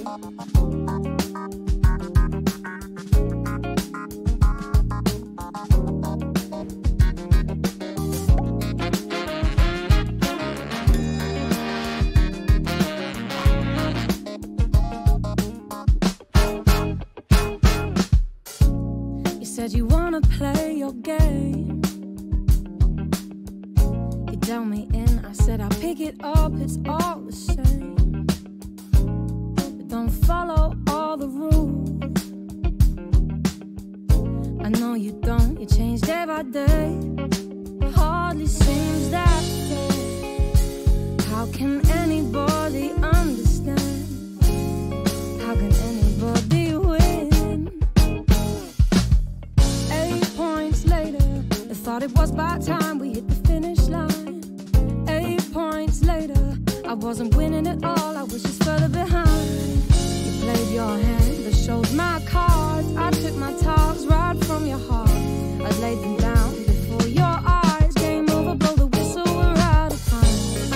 Said you wanna play your game. You dealt me in, I said I'll pick it up, it's all the same. But don't follow all the rules. I know you don't, you change day by day. Hardly seems that way. How can anybody understand? How can anybody win? Thought it was about time we hit the finish line. 8 points later, I wasn't winning at all, I was just further behind. You played your hand, I showed my cards. I took my talks right from your heart. I laid them down before your eyes. Game over, blow the whistle, we're out of time.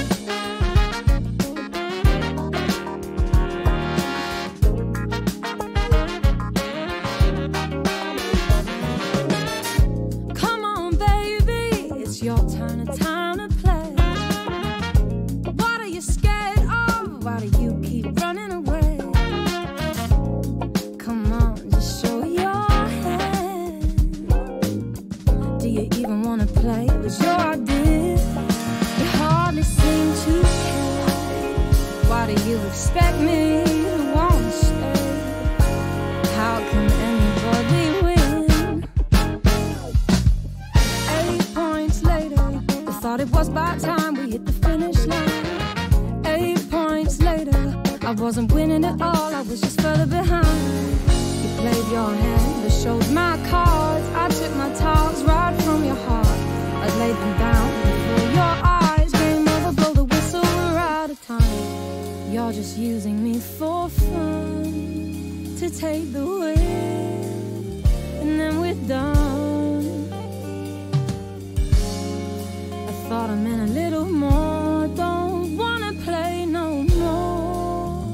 Your turn, a time to play. What are you scared of? Why do you keep running away? Come on, just show your hand. Do you even want to play? It was your idea. You hardly seem to care. Why do you expect me to want to stay? How can anybody win? Thought it was about time we hit the finish line. 8 points later, I wasn't winning at all, I was just further behind. You played your hand, I showed my cards. I took my talks right from your heart. I laid them down before your eyes. Game over, blow the whistle, we're out of time. You're just using me for fun, to take the win, and then we're done. Thought I meant a little more. Don't wanna play no more.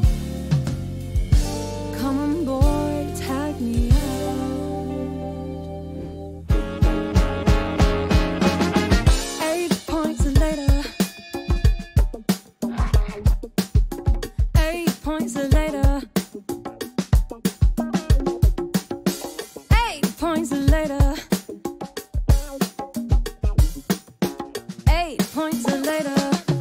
Come on, boy, tag me out. 8 points later. 8 points later. 8 points later. 8 points later.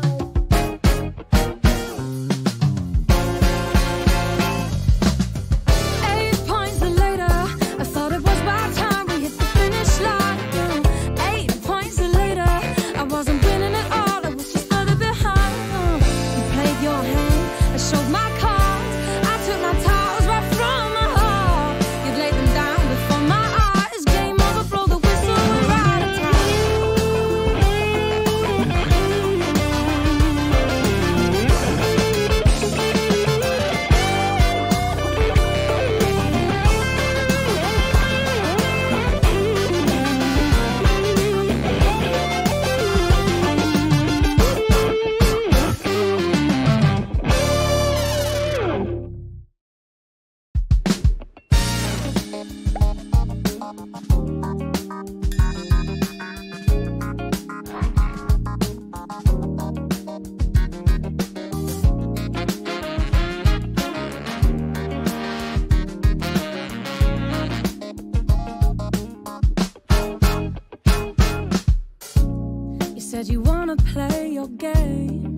Said you wanna play your game.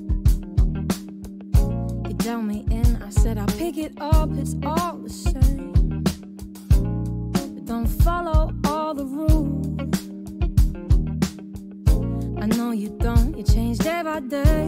You dealt me in, I said I'll pick it up, it's all the same. But don't follow all the rules. I know you don't, you change day by day.